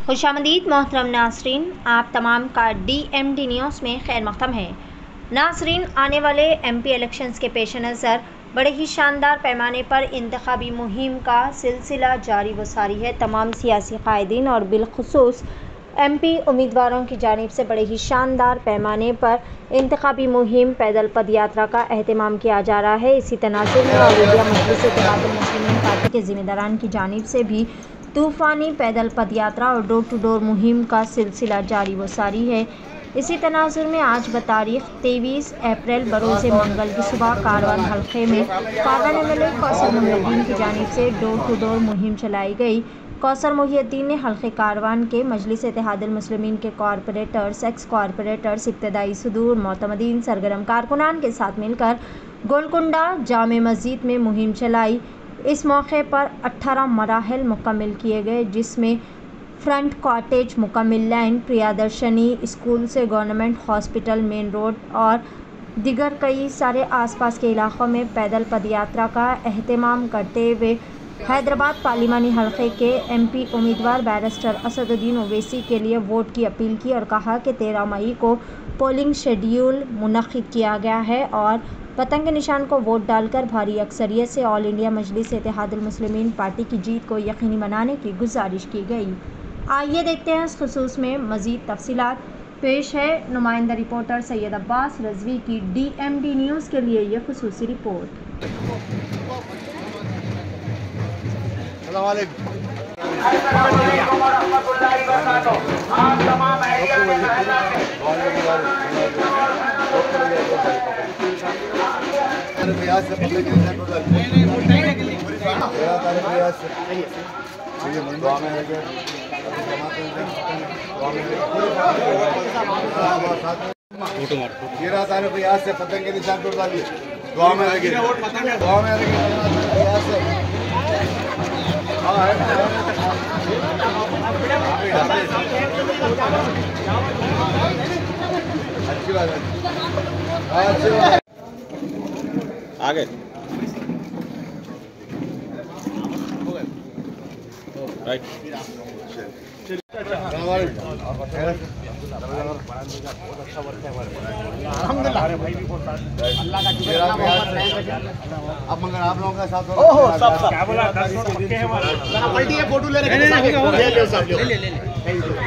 खुशामदीद मोहतरम नासरीन, आप तमाम का DMD न्यूज़ में खैर मक़दम है। नासरीन, आने वाले MP इलेक्शंस के पेश नज़र बड़े ही शानदार पैमाने पर इंतखाबी मुहिम का सिलसिला जारी व सारी है। तमाम सियासी कायदीन और बिलखुसूस MP उम्मीदवारों की जानिब से बड़े ही शानदार पैमाने पर इंतखाबी मुहिम पैदल पद यात्रा का एहतमाम किया जा रहा है। इसी तनाज़ुर में all India Majlis Ittehadul Muslimeen party के ज़िम्मेदारान की जानिब से भी तूफ़ानी पैदल पद यात्रा और डोर टू डोर मुहिम का सिलसिला जारी व सारी है। इसी तनाज़ुर में आज बतारीख़ 23 अप्रैल बरोज़ मंगल की सुबह कारवान हल्के में कारवान MLA कौसर मोहिउद्दीन की जानिब से डोर टू डोर मुहिम चलाई गई। कौसर मोहिउद्दीन ने हल्के कारवान के मजलिस इत्तेहादुल मुस्लिमीन के कॉरपोरेटर्स, एक्स कॉरपोरेटर्स, इब्तदाई सदूर, मोतमदीन, सरगर्म कारकुनान के साथ मिलकर गोलकुंडा जामे मस्जिद में मुहिम चलाई। इस मौके पर 18 मराहल मुकम्मल किए गए, जिसमें फ्रंट कॉटेज, मुकम्मल लाइन, प्रियदर्शनी स्कूल से गवर्नमेंट हॉस्पिटल मेन रोड और दिगर कई सारे आसपास के इलाक़ों में पैदल पद यात्रा का एहतमाम करते हुए हैदराबाद पार्लिमानी हल्के के MP उम्मीदवार बैरिस्टर असदुद्दीन ओवैसी के लिए वोट की अपील की और कहा कि 13 मई को पोलिंग शेड्यूल मुनक्किद किया गया है और वतन के निशान को वोट डालकर भारी अक्सरियत से all India Majlis Ittehadul Muslimeen party की जीत को यकीनी बनाने की गुजारिश की गई। आइए देखते हैं इस खुसूस में मज़ीद तफसीलात। पेश है नुमाइंदा रिपोर्टर सैयद अब्बास रज़वी की DMD न्यूज़ के लिए यह खुसूसी रिपोर्ट। प्रयास से पतंग के निशान पर डालिए। दुआ में लगे, दुआ में लगे, प्रयास से। अच्छी बात है, अच्छी बात है। आगे राइट अब मगर आप लोगों का साथ फोटो ले रहे हैं।